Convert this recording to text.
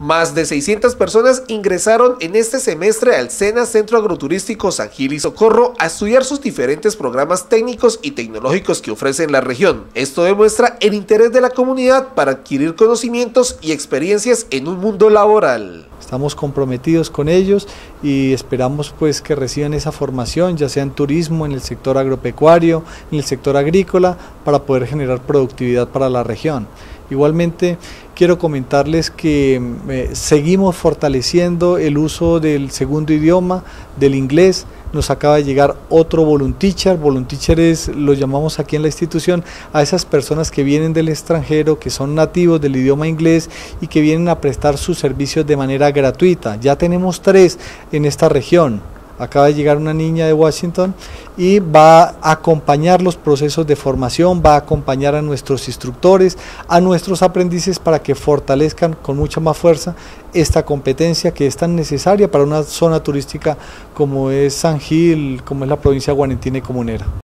Más de 600 personas ingresaron en este semestre al SENA Centro Agroturístico San Gil y Socorro a estudiar sus diferentes programas técnicos y tecnológicos que ofrece la región. Esto demuestra el interés de la comunidad para adquirir conocimientos y experiencias en un mundo laboral. Estamos comprometidos con ellos y esperamos pues que reciban esa formación, ya sea en turismo, en el sector agropecuario, en el sector agrícola, para poder generar productividad para la región. Igualmente quiero comentarles que seguimos fortaleciendo el uso del segundo idioma, del inglés. Nos acaba de llegar otro Volunteacher. Volunteacher lo llamamos aquí en la institución a esas personas que vienen del extranjero, que son nativos del idioma inglés y que vienen a prestar sus servicios de manera gratuita. Ya tenemos 3 en esta región. Acaba de llegar una niña de Washington y va a acompañar los procesos de formación, va a acompañar a nuestros instructores, a nuestros aprendices para que fortalezcan con mucha más fuerza esta competencia que es tan necesaria para una zona turística como es San Gil, como es la provincia guanentina y comunera.